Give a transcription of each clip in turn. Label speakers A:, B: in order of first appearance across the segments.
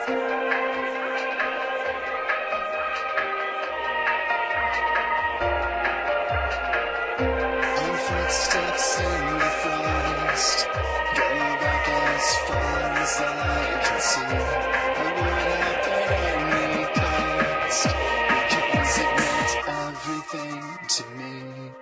A: Footsteps in the frost, go back as far as I can see. I would have at any cost, because it meant everything to me.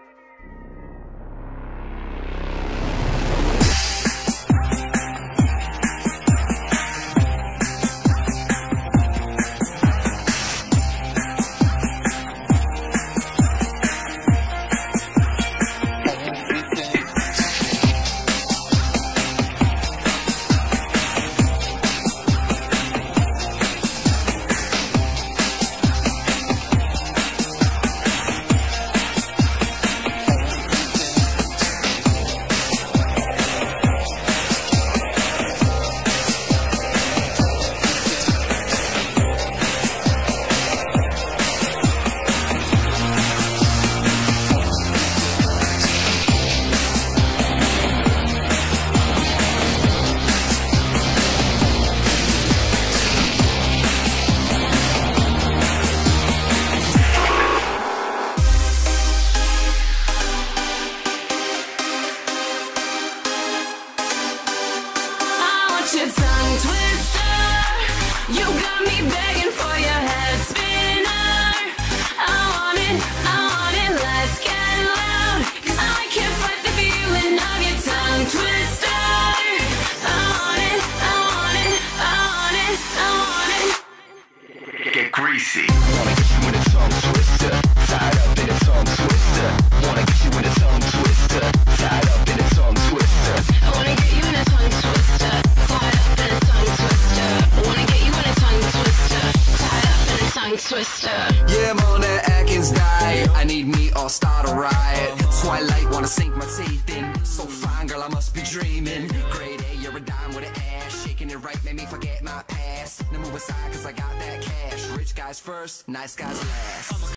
B: Your tongue twister, you got me begging for your head spinner. I want it, let's get loud, 'cause I can't fight the feeling of your tongue twister. I want it, I want it, I want it, I want it.
C: Get greasy. Wanna get you in a tongue twister, tied up in a tongue twister. Wanna get you in a tongue twister, tied up in a tongue twister.
B: I wanna get you in a tongue twister, tied up in a tongue twister. I wanna get you in a tongue twister, tied up in a tongue twister.
D: Yeah, I'm on that Atkins diet. I need meat or start a riot. Twilight wanna sink my teeth in. So fine, girl, I must be dreaming. Grade A, you're a dime with an ass. Shaking it right, made me forget my past. Now move aside, 'cause I got that cash. Rich guys first, nice guys last.